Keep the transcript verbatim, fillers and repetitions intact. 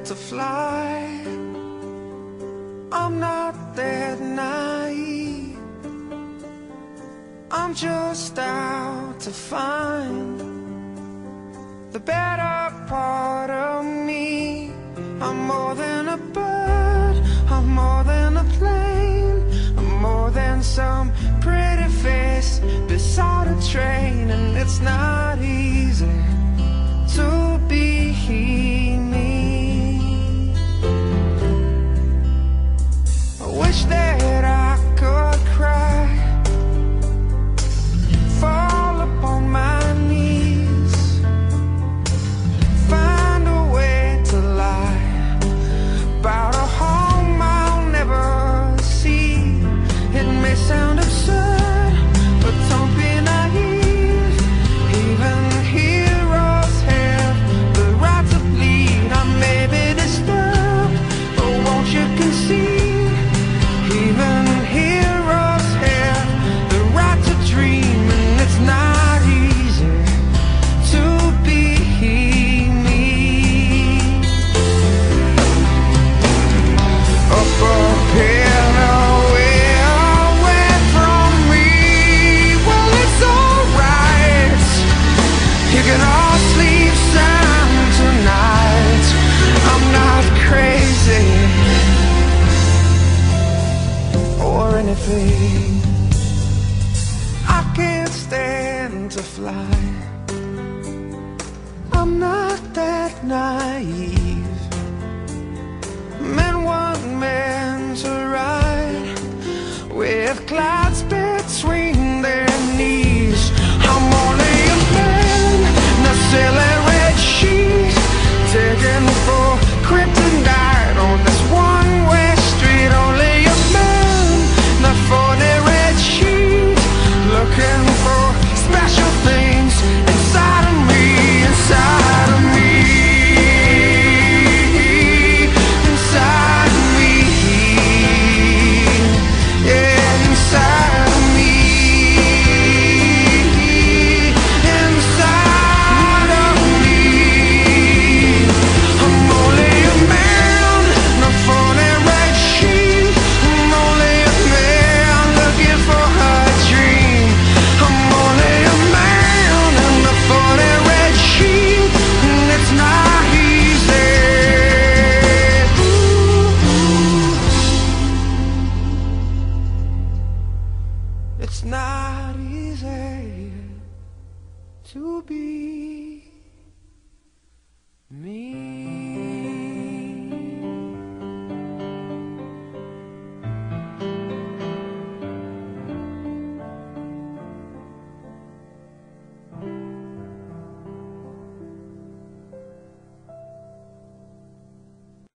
to fly. I'm not that naive. I'm just out to find the better part of me. I'm more than a bird, I'm more than a plane, I'm more than some pretty face beside a train. And it's not easy to be me. I wish that I could cry, fall upon my knees, find a way to lie about a home I'll never see. It may sound absurd, but don't be naive. Even heroes have the right to bleed. I may be disturbed, but won't you concede? Even heroes have the right to dream, and it's not easy to be me. Up a hill away, away from me. Well, it's alright, you can all sleep sound tonight. I'm not crazy or anything. I can't stand to fly. I'm not that naive. Men want men to ride with clouds